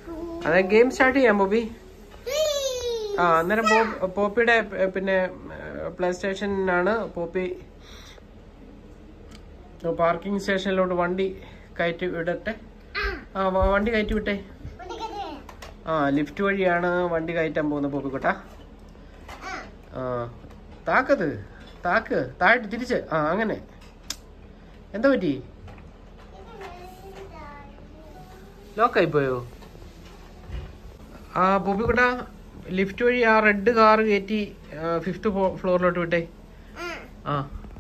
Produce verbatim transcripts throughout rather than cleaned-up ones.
അതെ game start ചെയ്യാം poppy. ആ അന്നേരം പോപ്പിയുടെ പിന്നെ പ്ലേ സ്റ്റേഷനാണ്. പോപ്പി പാർക്കിംഗ് സ്റ്റേഷനിലോട്ട് വണ്ടി കയറ്റി വിടട്ടെ. ആ വണ്ടി കയറ്റി വിട്ടെ. ആ ലിഫ്റ്റ് വഴിയാണ് വണ്ടി കയറ്റാൻ പോകുന്നത് പോപ്പിക്കുട്ട. ആ താക്കത് താക്ക് താഴെ തിരിച്ച്. ആ അങ്ങനെ എന്താ പറ്റി? ലോക്കായി പോയോ? ആ പോപ്പിക്കുട്ട ലിഫ്റ്റ് വഴി ആ റെഡ് കാർ കയറ്റി ഫിഫ്ത്ത് ഫ്ലോറിലോട്ട് വിട്ടെ. ആ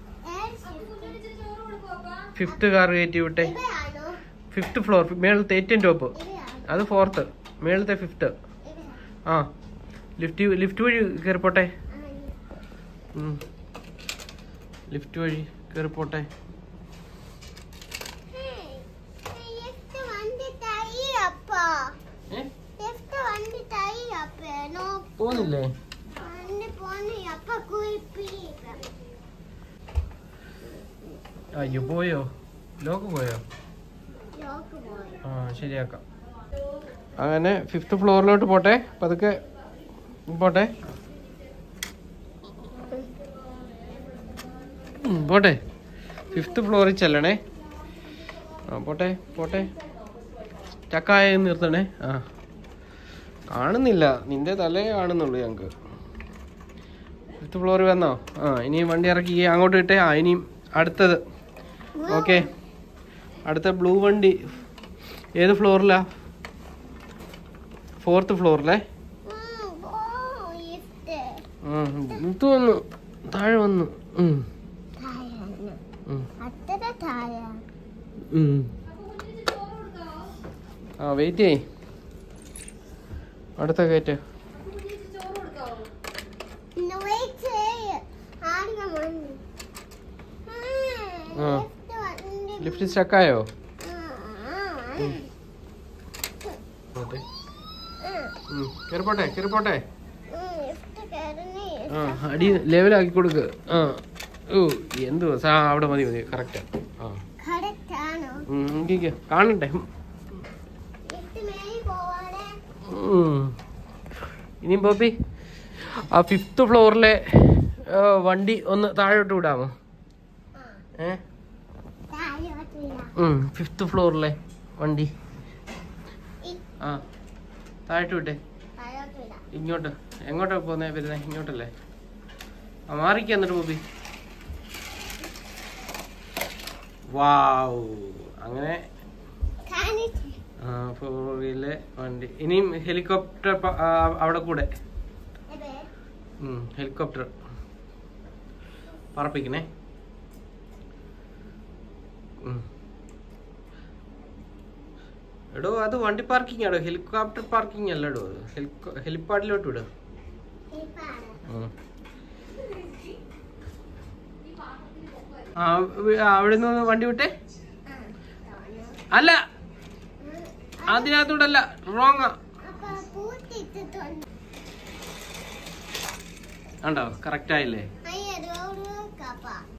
ഫിഫ്ത്ത് കാർ കയറ്റി വിട്ടെ. ഫിഫ്ത്ത് ഫ്ലോർ മേളത്തെ ഏറ്റവും ടോപ്പ്, അത് ഫോർത്ത്, മേളത്തെ ഫിഫ്ത്ത്. ആ ലിഫ്റ്റ് ലിഫ്റ്റ് വഴി കയറിപ്പോട്ടെ. ലിഫ്റ്റ് വഴി കയറിപ്പോട്ടെ. പോന്നില്ലേ? അയ്യോ പോയോ? ലോക്ക് പോയോ? ആ ശരിയാക്കാം. അങ്ങനെ ഫിഫ്ത്ത് ഫ്ലോറിലോട്ട് പോട്ടെ, പതുക്കെ പോട്ടെ. പോട്ടെ ഫിഫ്ത്ത് ഫ്ലോറിൽ ചെല്ലണേ. ആ പോട്ടെ പോട്ടെ. ചക്കായ നിർത്തണേ. ആ കാണുന്നില്ല, നിന്റെ തലേ കാണുന്നുള്ളൂ ഞങ്ങൾക്ക്. ഫിഫ്ത്ത് ഫ്ലോറിൽ വന്നോ? ആ ഇനി വണ്ടി ഇറക്കി അങ്ങോട്ട് ഇട്ടേ. ആ ഇനിയും അടുത്തത്. ഓക്കെ അടുത്ത ബ്ലൂ വണ്ടി ഏത് ഫ്ലോറിലാ? ഫോർത്ത് ഫ്ലോറിലെ. മുത്തു വന്നു, താഴെ വന്നു. ആ വെയിറ്റ് ചെയ്, അടുത്ത കയറ്റ്. ആ ലിഫ്റ്റ് സ്റ്റക്കായോ? കയറിപ്പോട്ടെ കയറിപ്പോട്ടെ. ആ അടി ലെവലാക്കി കൊടുക്ക്. ആ ഓ എന്തു സാ അവിടെ മതി മതി കറക്റ്റ്. ആ കാണണ്ടേ? ഇനിയും പോപ്പി ആ ഫിഫ്ത്ത് ഫ്ലോറിലെ വണ്ടി ഒന്ന് താഴോട്ട് വിടാമോ? ഏ ഫിഫ്ത്ത് ഫ്ലോറിലെ വണ്ടി ആ താഴോട്ട് വിട്ടെ. ഇങ്ങോട്ട് എങ്ങോട്ടാ പോന്നെ? വരുന്നേ ഇങ്ങോട്ടല്ലേ? ആ മാറിക്ക എന്നിട്ട് പോപ്പി. വാവ് അങ്ങനെ ആ ഫോറിലെ വണ്ടി. ഇനിയും ഹെലികോപ്റ്റർ അവിടെ കൂടെ. ഹെലികോപ്റ്റർ പറപ്പിക്കണേ. എടോ അത് വണ്ടി പാർക്കിംഗ് ആടോ, ഹെലികോപ്റ്റർ പാർക്കിംഗ് അല്ലടോ. ഹെലിപ്പാഡിലോട്ട് വിടും. ആ അവിടെ നിന്ന് വണ്ടി വിട്ടേ. അല്ല അതിനകത്തൂടല്ല, റോങ്ങാ. ഉണ്ടോ? കറക്റ്റ് ആയില്ലേ?